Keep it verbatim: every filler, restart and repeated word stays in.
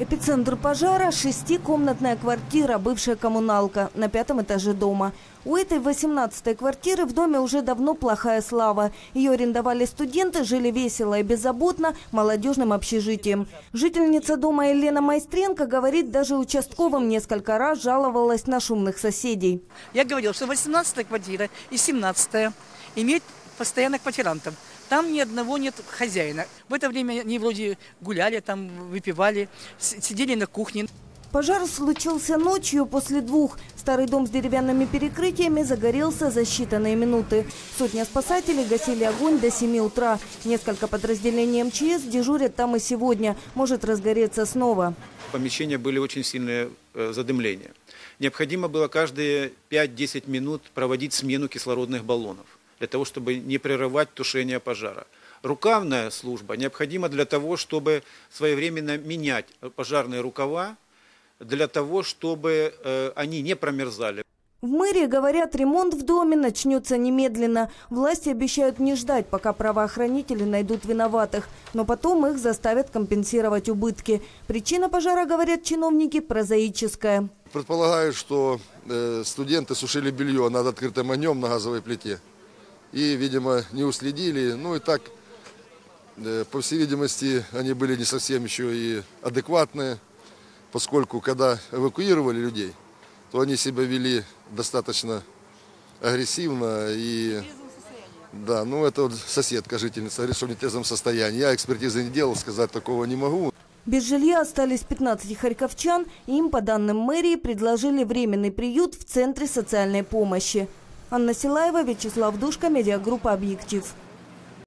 Эпицентр пожара – шестикомнатная квартира, бывшая коммуналка, на пятом этаже дома. У этой восемнадцатой квартиры в доме уже давно плохая слава. Ее арендовали студенты, жили весело и беззаботно молодежным общежитием. Жительница дома Елена Майстренко говорит, даже участковым несколько раз жаловалась на шумных соседей. Я говорила, что восемнадцатая квартира и семнадцатая имеют постоянных квартирантов. Там ни одного нет хозяина. В это время они вроде гуляли, там выпивали, сидели на кухне. Пожар случился ночью после двух. Старый дом с деревянными перекрытиями загорелся за считанные минуты. Сотня спасателей гасили огонь до семи утра. Несколько подразделений эм че эс дежурят там и сегодня. Может разгореться снова. В помещении были очень сильные задымления. Необходимо было каждые пять-десять минут проводить смену кислородных баллонов, для того, чтобы не прерывать тушение пожара. Рукавная служба необходима для того, чтобы своевременно менять пожарные рукава, для того, чтобы э, они не промерзали. В мэрии говорят, ремонт в доме начнется немедленно. Власти обещают не ждать, пока правоохранители найдут виноватых. Но потом их заставят компенсировать убытки. Причина пожара, говорят чиновники, прозаическая. Предполагаю, что э, студенты сушили белье над открытым огнем на газовой плите. И, видимо, не уследили. Ну и так, э, по всей видимости, они были не совсем еще и адекватные. Поскольку, когда эвакуировали людей, то они себя вели достаточно агрессивно. И, да, ну это вот соседка, жительница, говорит, что в нетрезвом состоянии. Я экспертизы не делал, сказать такого не могу. Без жилья остались пятнадцать харьковчан. Им, по данным мэрии, предложили временный приют в Центре социальной помощи. Анна Силаева, Вячеслав Душка, медиагруппа «Объектив».